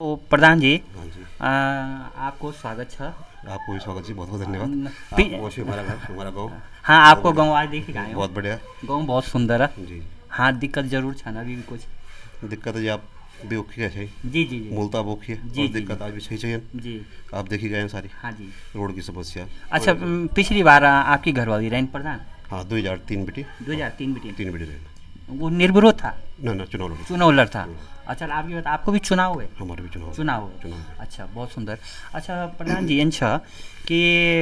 तो प्रधान जी हाँ जी। आपको स्वागत है। आपको भी स्वागत जी, बहुत बहुत धन्यवाद। पी- आप वो हमारा घर, हमारा गाँव हाँ, बहुत आपको बढ़िया। गाँव आज देख के आए हो। बहुत बढ़िया। गाँव बहुत सुंदर है। जी। हाँ, दिक्कत जरूर है ना अभी भी कुछ। दिक्कत है जी, आप भी ओके है सही। जी जी जी मूलता आप ओके है जी और जी दिक्कत जी आज भी सही चाहिए। जी। आप देखी गए हैं सारी हाँ जी। रोड की समस्या। अच्छा, और पिछली बार आपकी घरवाली रैन प्रधान हाँ, 2003 बेटी 2003 बेटी 3 बेटी रहे वो निर्विरोध था, ना चुनाव लड़ी। चुनाव लड़ था। अच्छा, आपकी बात, आपको भी चुनाव हुए? हमारे भी चुनाव चुनाव हुए। चुनाव अच्छा, बहुत सुंदर। अच्छा प्रधान जी, एन छ कि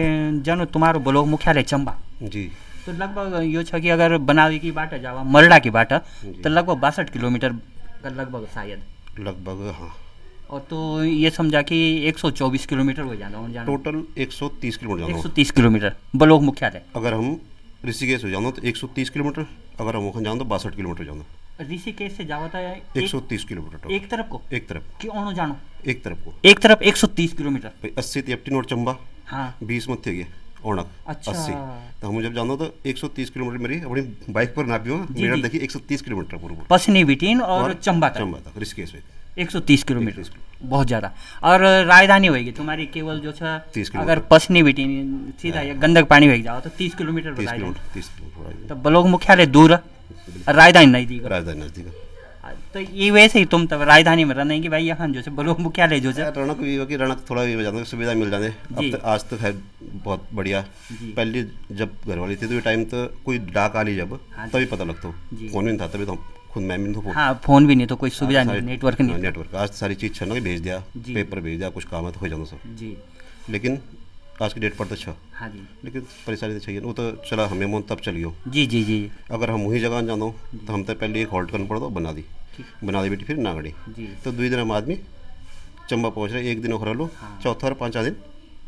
जन तुम्हारो ब्लॉक मुख्यालय चंबा जी तो लगभग यो छ कि अगर बनावी की बाट जावा मरडा की बाट जी। तो लगभग 62 किलोमीटर का लगभग शायद। लगभग हाँ, और तो ये समझा कि 124 किलोमीटर हो जाना जाना टोटल 130 किलोमीटर जाना हो। 130 किलोमीटर ब्लॉक मुख्यालय। अगर हम ऋषिकेश हो जाना तो 130 किलोमीटर, अगर हम वहाँ जाना तो 62 किलोमीटर जाना। ऋषिकेश से जावा था 130 किलोमीटर टोटल। एक तरफ को एक तरफ कि ओनो जानो एक तरफ को एक तरफ 130 किलोमीटर। भाई 80 एप्टी नोट चंबा हाँ 20 मत थे औणक अच्छा। 80 तो हम जब जाना तो 130 किलोमीटर मेरी अपनी बाइक पर नापी हो जी, मेरा जी। देखिए 130 किलोमीटर पूर्व पसनी बिटिन और चंबा तक चंबा तक ऋषिकेश में 130 किलोमीटर 130 बहुत ज़्यादा। और राजधानी होगी तुम्हारी केवल जो छ 30 किलोमीटर। अगर पसनी बिटिन सीधा या गंदक पानी होगी जाओ तो 30 किलोमीटर 30 राजधानी। किलोमीटर 30 किलोमीटर तो ब्लॉक मुख्यालय दूर है और राजधानी नजदीक है। राजधानी नजदीक है। तो ये वैसे ही तुम तब राजधानी में रहने कि भाई यहाँ जो है ब्लॉक मुख्यालय जो है। रणक भी हो कि रणक थोड़ा भी हो जाता है, सुविधा मिल जाने। जी। अब तक आज तक है बहुत बढ़िया। जी। पहले जब घरवाली थी तो ये टाइम तो कोई डाक आ ली जब हाँ जी। तभी पता लगता जी। फोन भी नहीं था, तभी तो हम खुद मैं भी तो हाँ, फोन भी नहीं तो कोई सुविधा नहीं, नेटवर्क नहीं। नेटवर्क आज सारी चीज़ छन कि भेज दिया, जी। पेपर भेज दिया, कुछ काम है तो हो जाना सब। जी लेकिन आज की डेट पर तो अच्छा, हाँ जी लेकिन परेशानी तो चाहिए। वो तो चला हमें मन तब चलियो। जी जी जी अगर हम वही जगह जाना हो तो हम तो पहले एक हॉल्ट करना पड़ता बना दी ठीक। बना दी बेटी फिर नागड़ी जी तो 2 दिन हम आदमी चंबा पहुँच रहे, एक दिन और लो हाँ। चौथा और 5वां दिन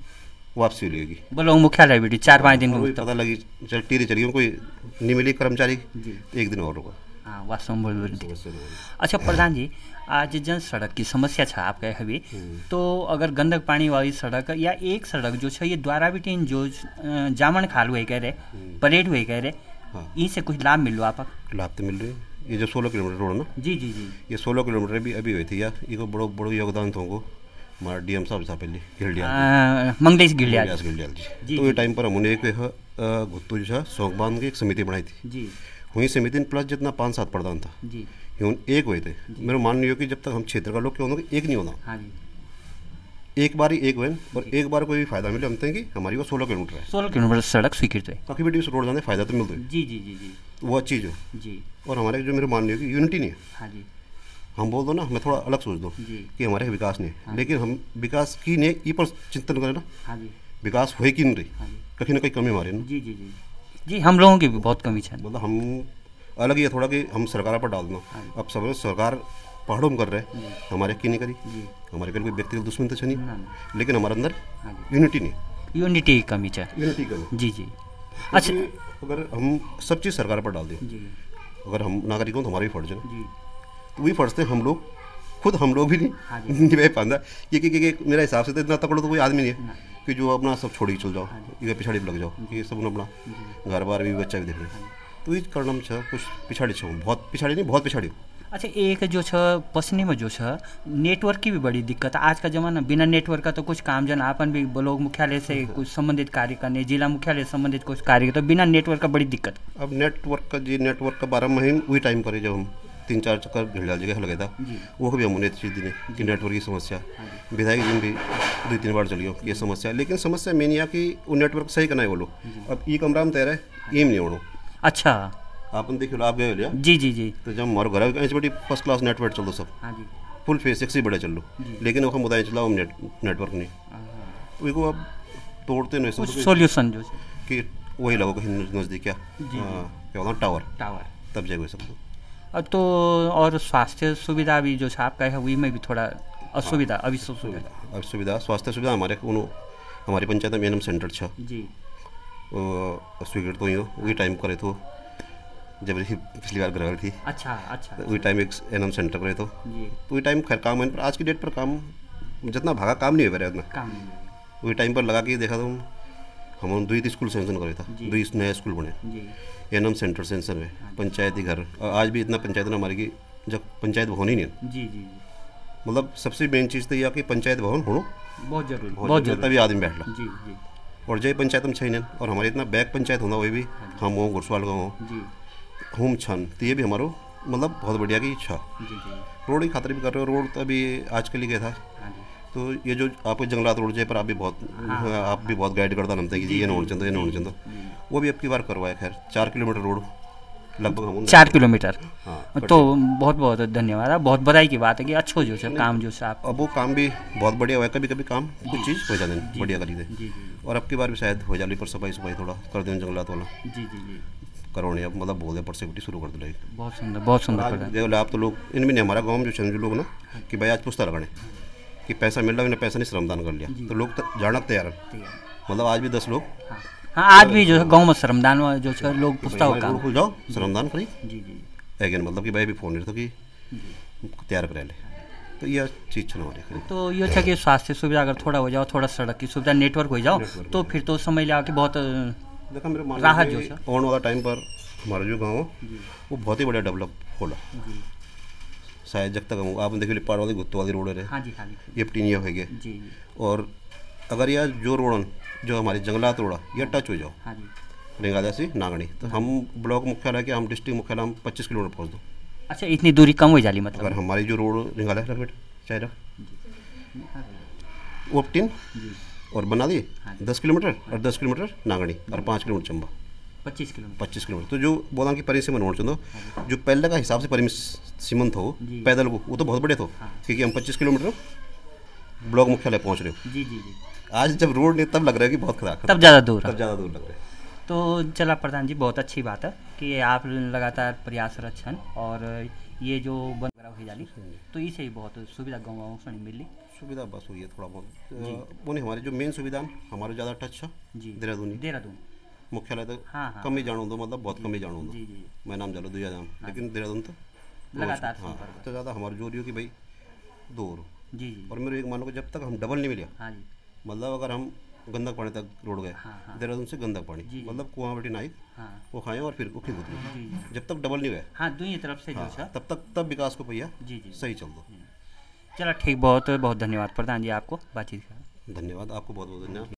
वापसी लेगी। ब्लॉक मुख्यालय बेटी 4-5 दिन और में वही उत्तर। पता लगी चल टीरी चली गई, कोई नहीं मिली कर्मचारी, जी एक दिन और होगा। हाँ, वास्तव में बहुत बड़ी दिक्कत। अच्छा प्रधान जी, आज जन सड़क की समस्या छ आपका अभी तो अगर गंदक पानी वाली सड़क या एक सड़क जो है ये द्वारा बिटिन जो जामन खाल हुए कह रहे परेड हुए कह रहे हाँ। इनसे कुछ लाभ मिल लो आप? लाभ तो मिल रही है। ये जो 16 किलोमीटर रोड ना, जी जी जी ये 16 किलोमीटर भी अभी हुई थी यार, ये बड़ो बड़ो योगदान तो होंगे हमारा डीएम साहब था पहले गिल्डियाल मंगलेश गिलियाल गिल्डियाल जी, जी। तो ये टाइम पर हमने एक गुत्तू जो है सौंग बांध की एक समिति बनाई थी। जी वहीं समिति में प्लस जितना 5-7 प्रधान था जी यूं एक हुए थे। मेरा मानना ये कि जब तक हम क्षेत्र का लोग क्यों होना एक नहीं होना, हाँ जी एक बार ही एक हुए और एक बार कोई भी फायदा मिले हम कि हमारी वो 16 किलोमीटर है 16 किलोमीटर सड़क स्वीकृत है। काफ़ी बेटी उस रोड जाने फायदा तो मिलता है, जी जी जी जी वो अच्छी चीज़ है। जी और हमारे जो मेरे मानने की यूनिटी नहीं है, हाँ जी हम बोल दो ना मैं थोड़ा अलग सोच दो जी कि हमारे विकास नहीं है, हाँ। लेकिन हम विकास की नहीं ये पर चिंतन करें ना, हाँ जी विकास हुए कि नहीं रही, हाँ जी कहीं ना कहीं कमी हमारी ना। जी जी जी जी हम लोगों की भी बहुत कमी है। मतलब हम अलग ही है थोड़ा कि हम सरकार पर डाल दो। अब सब सरकार पहाड़ों में कर रहे हैं, हमारे की नहीं करी। जी हमारे कल कोई व्यक्तिगत दुश्मन तो नहीं, ना ना लेकिन हमारे अंदर हाँ जी यूनिटी नहीं, यूनिटी की कमी है। यूनिटी कमी। जी जी अच्छा क्योंकि अगर हम सब चीज़ सरकार पर डाल दें, जी अगर हम नागरिक हों तो हमारा भी फर्ज है ना। जी तो वही फर्ज थे हम लोग खुद हम लोग भी हाँ नहीं जी। निभा पाता, क्योंकि मेरा हिसाब से तो इतना तकड़ो तो कोई आदमी नहीं ना। है कि जो अपना सब छोड़ के चल जाओ, हाँ ये पिछाड़ी भी लग जाओ ये सब अपना घर बार भी बच्चा भी देख रहे। तो ये करना में छ कुछ पिछाड़ी छो, बहुत पिछाड़ी नहीं बहुत पिछाड़ी हो। अच्छा, एक जो छ पश्चिमी में जो छ नेटवर्क की भी बड़ी दिक्कत है आज का ज़माना। बिना नेटवर्क का तो कुछ काम जन आपन भी ब्लॉक मुख्यालय से कुछ संबंधित कार्य करने, जिला मुख्यालय से संबंधित कुछ कार्य तो बिना नेटवर्क का बड़ी दिक्कत। अब नेटवर्क का बारे में हम वही टाइम करे जब हम 3-4 चक्कर घिड़ाल जगह लगे था, जी वो भी हमने चीज़ दी कि नेटवर्क की समस्या विधायक जी भी 2-3 बार चली हो ये समस्या, लेकिन समस्या मेन यह कि वो नेटवर्क सही करना है वो लोग। अब ई कमरा में तैर है ये नहीं होना। अच्छा आपन देखियो आप गए लिया जी जी जी तो जब हमारे घर कहीं बड़ी फर्स्ट क्लास नेटवर्क चल दो सब हाँ जी फुल फेस से बड़े चल लो, लेकिन वो मुद्दा चला हम नेटवर्क नहीं, तो इसको अब तोड़ते नहीं कुछ सब सॉल्यूशन जो कि वही लगो कहीं नज़दीक क्या क्या होता टावर टावर। तब जाएगा सब। अब तो और स्वास्थ्य सुविधा भी जो आपका है वही में भी थोड़ा असुविधा अभी सुविधा। अब सुविधा स्वास्थ्य सुविधा हमारे हमारी पंचायत में एनएम सेंटर छ जी स्वीकृत तो ही हो वही टाइम करे तो जब पिछली बार घर थी अच्छा अच्छा वही टाइम एक एनएम सेंटर करे तो जी वही टाइम खैर काम है, पर आज की डेट पर काम जितना भागा काम नहीं हो रहा है उतना। काम नहीं है। वही टाइम पर लगा के देखा तो हम 2 स्कूल सेंशन करे था, जी। 2 नया स्कूल बने जी एनएम सेंटर सेंसर में पंचायती घर। और आज भी इतना पंचायत ने हमारी की जब पंचायत होनी नहीं है, जी जी जी मतलब सबसे मेन चीज़ तो यह कि पंचायत भवन हो बहुत जरूरी, बहुत जरूरी, तभी आदमी बैठ ला। जी जी और जय पंचायत में छः और हमारे इतना बैक पंचायत होना वही भी हम हो घुड़सवाल गाँव हो जी होम छन, तो ये भी हमारो मतलब बहुत बढ़िया की इच्छा। जी जी रोड की खातिर भी कर रहे हो, रोड तो अभी आजकल ही गया था। हाँ जी तो ये जो आपको जंगलात रोड जय पर आप भी बहुत गाइड करता नमते कि जी ये नोट चंदो ये नोट चंदो, वो भी अब की बार करवाया। खैर 4 किलोमीटर रोड लगभग हम 4 किलोमीटर। हाँ, तो बहुत बहुत धन्यवाद, बहुत बधाई की बात है कि अच्छो जो है काम जो है आप। अब वो काम भी बहुत बढ़िया हुआ है, कभी कभी काम कुछ चीज़ हो जाते हैं बढ़िया करी थे। जी जी और अब की बार भी शायद हो जाली पर सफाई थोड़ा कर दें जंगलात वाला जी जी जी करोड़े, अब मतलब बोल दे पर सेफ्टी शुरू कर दे रही। बहुत सुंदर, बहुत सुंदर प्रधान। आज आप तो लोग इनमें नहीं, हमारा गाँव में जो चंद लोग ना कि भाई आज पुछता लगाने कि पैसा मिल रहा है, पैसा नहीं श्रमदान कर लिया, तो लोग जाना तैयार है। मतलब आज भी 10 लोग हाँ आज भी जो है गाँव में श्रमदान जो है लोग पूछता हो काम खुल जाओ श्रमदान करी जी जी अगेन, मतलब कि भाई भी फोन नहीं तो कि तैयार करा ले, तो यह चीज़ छन हमारी। तो ये अच्छा कि स्वास्थ्य सुविधा अगर थोड़ा हो जाओ, थोड़ा सड़क की सुविधा नेटवर्क हो जाओ, तो फिर तो समझ लिया कि बहुत देखा मेरे राहत जो है आने वाला टाइम पर हमारा जो गाँव वो बहुत ही बढ़िया डेवलप होला। शायद जब तक आप देखिए पार वाली गुत्तो वाली रोड है, हाँ जी हाँ जी ये टीनिया हो गया जी। और अगर यह जो रोड जो हमारी जंगलात रोड यह टच हो जाओ हाँ जी रेंगादा से नागणी, तो हम ब्लॉक मुख्यालय के हम डिस्ट्रिक्ट मुख्यालय हम 25 किलोमीटर पहुँच दो। अच्छा इतनी दूरी कम हो जाली मतलब। अगर हमारी जो रोड रेंगादा रख बेटा चाहे वो 10 और बना दिए 10 किलोमीटर और 10 किलोमीटर नागणी और 5 किलोमीटर चंबा 25 किलोमीटर। तो जो बोला कि परिसीमन होना चंदो जो पहले का हिसाब से परिसीमन था पैदल वो तो बहुत बड़े थे, क्योंकि हम 25 किलोमीटर ब्लॉक मुख्यालय पहुँच रहे हो। जी जी जी। आज जब रोड नहीं तब लग रहा है कि बहुत खराब, तब ज़्यादा दूर लग रहा है। तो चला प्रधान जी बहुत अच्छी बात है कि आप लगातार प्रयासरत हैं और ये जो बन हो जाली तो इसे ही बहुत सुविधा गाँव से मिली। सुविधा बस हुई है थोड़ा बहुत वो नहीं, हमारी जो मेन सुविधा हमारे ज़्यादा टच है जी देहरादून मुख्यालय तो हाँ कम ही जानो दो, मतलब बहुत कम ही जानो दो। जी जी मैं नाम जालो दुया जाम, लेकिन देहरादून तो लगातार हाँ तो ज़्यादा हमारी जो रही हो कि भाई दूर जी जी। और मेरे एक मानो कि जब तक हम डबल नहीं मिले, हाँ जी मतलब अगर हम गंदक पानी तक रोड गए देहरादून से गंदक पानी मतलब कुआं बेटी नाइक वो खाएं और फिर उठी गुजरी, जब तक डबल नहीं हुए हाँ दुई तरफ से जो है तब विकास को भैया जी जी सही चल दो। चलो ठीक, बहुत बहुत धन्यवाद प्रधान जी आपको बातचीत का। धन्यवाद आपको बहुत बहुत धन्यवाद।